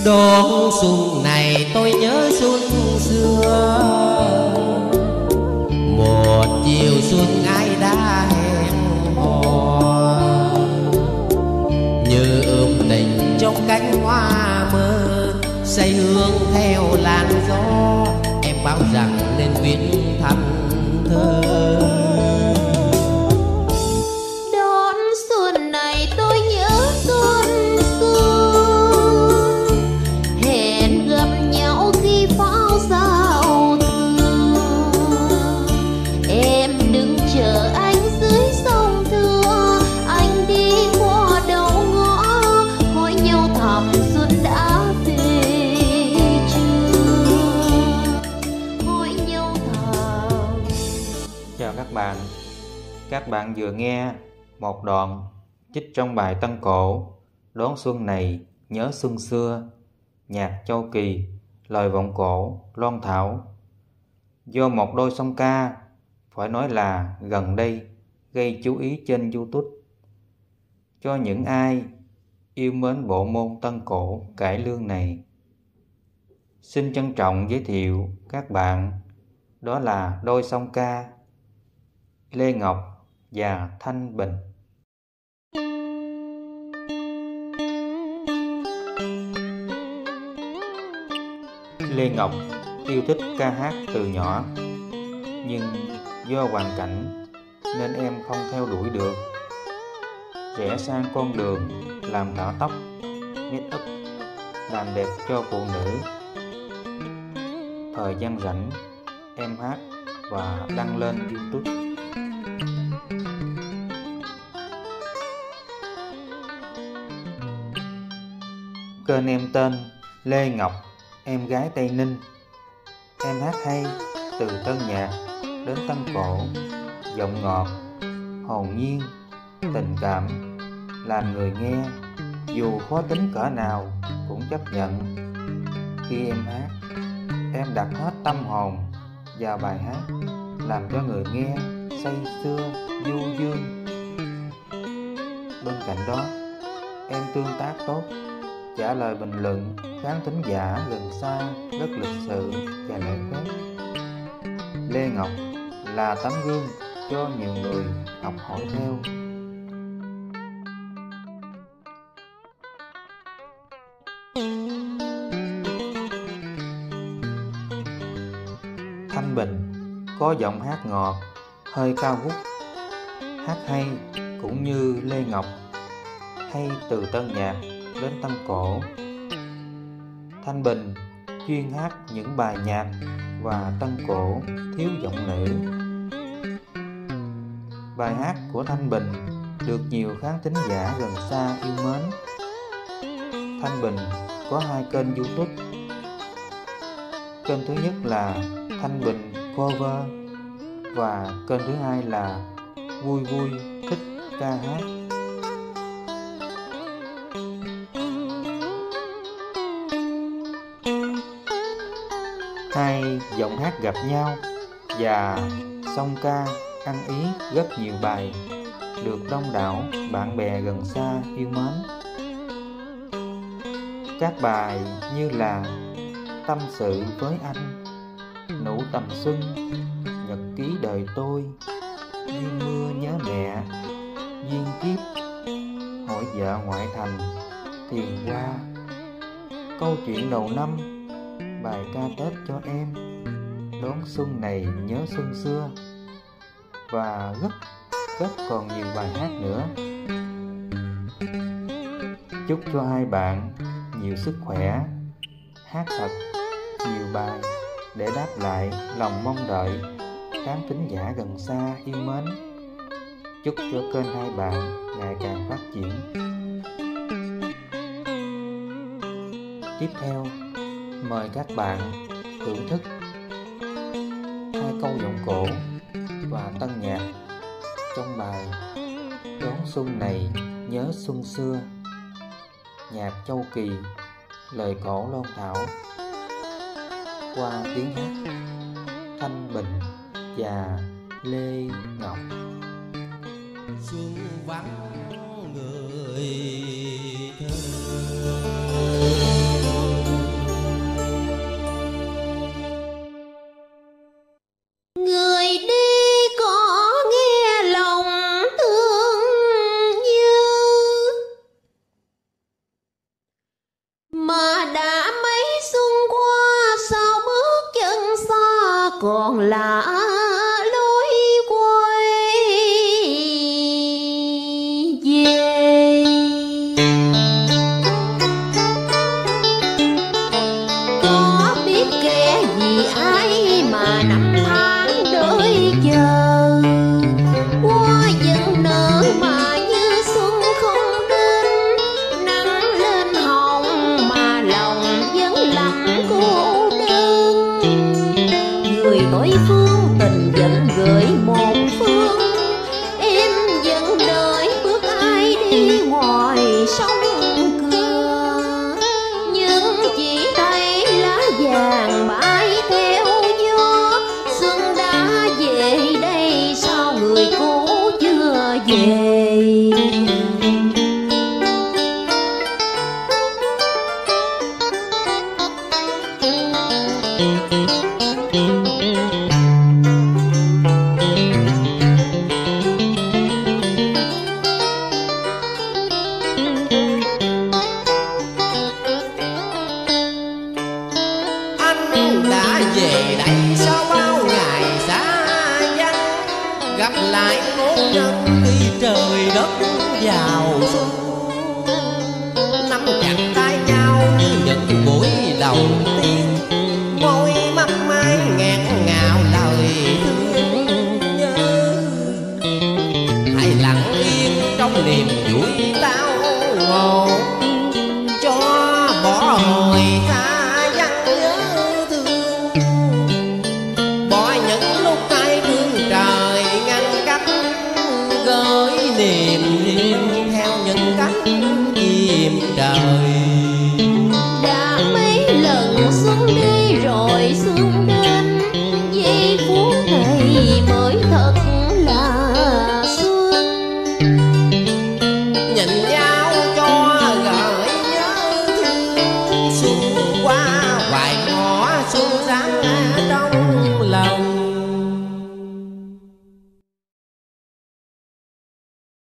Đón xuân này tôi nhớ xuân xưa, một chiều xuân ai đã hẹn hò, như ươm tình trong cánh hoa mơ, say hương theo làn gió. Em bảo rằng nên viết thành thơ. Đón xuân này tôi nhớ xuân xưa, hẹn gặp nhau khi pháo giao thừa. Em đứng chờ anh dưới sông Thưa, anh đi qua đầu ngõ, hỏi nhau thăm xuân đã về chưa, hỏi nhau thăm. Chào các bạn vừa nghe một đoạn trích trong bài Tân Cổ Đón xuân này nhớ xuân xưa, nhạc Châu Kỳ, lời vọng cổ Loan Thảo, do một đôi song ca, phải nói là gần đây gây chú ý trên YouTube. Cho những ai yêu mến bộ môn Tân Cổ cải lương này, xin trân trọng giới thiệu các bạn, đó là đôi song ca Lê Ngọc và Thanh Bình. Lê Ngọc yêu thích ca hát từ nhỏ, nhưng do hoàn cảnh nên em không theo đuổi được. Rẽ sang con đường làm thợ tóc, make up, làm đẹp cho phụ nữ. Thời gian rảnh em hát và đăng lên YouTube. Kênh em tên Lê Ngọc, em gái Tây Ninh. Em hát hay từ tân nhạc đến tân cổ, giọng ngọt, hồn nhiên, tình cảm, làm người nghe dù khó tính cỡ nào cũng chấp nhận. Khi em hát, em đặt hết tâm hồn vào bài hát, làm cho người nghe say sưa, du dương. Bên cạnh đó, em tương tác tốt, trả lời bình luận khán thính giả gần xa rất lịch sự và lễ phép. Lê Ngọc là tấm gương cho nhiều người học hỏi theo. Thanh Bình có giọng hát ngọt, hơi cao vút, hát hay cũng như Lê Ngọc, hay từ tân nhạc đến tân cổ. Thanh Bình chuyên hát những bài nhạc và tân cổ thiếu giọng nữ. Bài hát của Thanh Bình được nhiều khán thính giả gần xa yêu mến. Thanh Bình có 2 kênh YouTube. Kênh thứ nhất là Thanh Bình Cover và kênh thứ hai là Vui Vui Thích Ca Hát. Hai giọng hát gặp nhau và song ca ăn ý rất nhiều bài, được đông đảo bạn bè gần xa yêu mến. Các bài như là Tâm sự với anh, Nụ tầm xuân, Nhật ký đời tôi, Duyên mưa nhớ mẹ, Duyên kiếp, Hỏi vợ ngoại thành, Thiền qua, Câu chuyện đầu năm, bài ca Tết cho em, Đón xuân này nhớ xuân xưa, và rất còn nhiều bài hát nữa. Chúc cho hai bạn nhiều sức khỏe, hát thật nhiều bài để đáp lại lòng mong đợi khán thính giả gần xa yêu mến. Chúc cho kênh hai bạn ngày càng phát triển. Tiếp theo, mời các bạn thưởng thức 2 câu giọng cổ và tân nhạc trong bài Đón xuân này nhớ xuân xưa, nhạc Châu Kỳ, lời cổ Loan Thảo, qua tiếng hát Thanh Bình và Lê Ngọc. Xuân vắng người thơ, mỗi phương tình vẫn gửi một phương. Em vẫn đợi bước ai đi ngoài sông cửa, nhưng chỉ thấy lá vàng bay theo gió. Xuân đã về đây sao người cũ chưa về? Đã về đây sau bao ngày xa vắng, gặp lại ngôn nhân khi trời đất vào xuân. Nắm chặt tay nhau như những buổi đầu tiên, môi mắt mai nghẹn ngào lời thương nhớ. Hãy lặng yên trong niềm vui tao ngộ, cho bỏ hồi tha niềm riêng theo những cánh chim trời. Đã mấy lần xuân đi rồi xuân đến, giây phút này mới thật là xuân. Nhìn nhau cho gợi nhớ thương, xuân qua hoài ngõ xuân sáng